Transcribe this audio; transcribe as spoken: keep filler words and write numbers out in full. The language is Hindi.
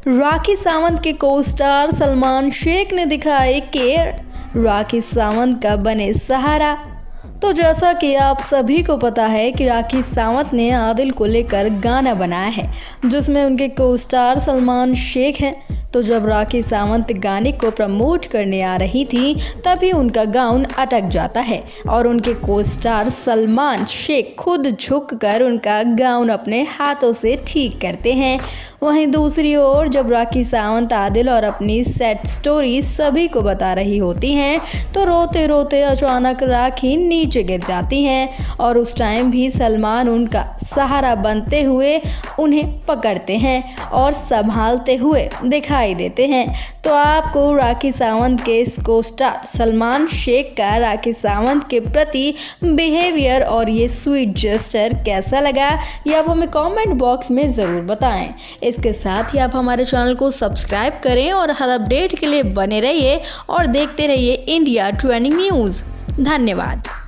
राखी सावंत के को स्टार सलमान शेख ने दिखाई केयर, राखी सावंत का बने सहारा। तो जैसा कि आप सभी को पता है कि राखी सावंत ने आदिल को लेकर गाना बनाया है जिसमें उनके को स्टार सलमान शेख हैं। तो जब राखी सावंत गाने को प्रमोट करने आ रही थी तभी उनका गाउन अटक जाता है और उनके को स्टार सलमान शेख खुद झुककर उनका गाउन अपने हाथों से ठीक करते हैं। वहीं दूसरी ओर जब राखी सावंत आदिल और अपनी सैड स्टोरी सभी को बता रही होती हैं तो रोते रोते अचानक राखी नीचे गिर जाती हैं और उस टाइम भी सलमान उनका सहारा बनते हुए उन्हें पकड़ते हैं और संभालते हुए दिखाई देते हैं। तो आपको राखी सावंत के इस को स्टार सलमान शेख का राखी सावंत के प्रति बिहेवियर और ये स्वीट जेस्चर कैसा लगा ये आप हमें कमेंट बॉक्स में ज़रूर बताएं। इसके साथ ही आप हमारे चैनल को सब्सक्राइब करें और हर अपडेट के लिए बने रहिए और देखते रहिए इंडिया ट्रेंडिंग न्यूज़। धन्यवाद।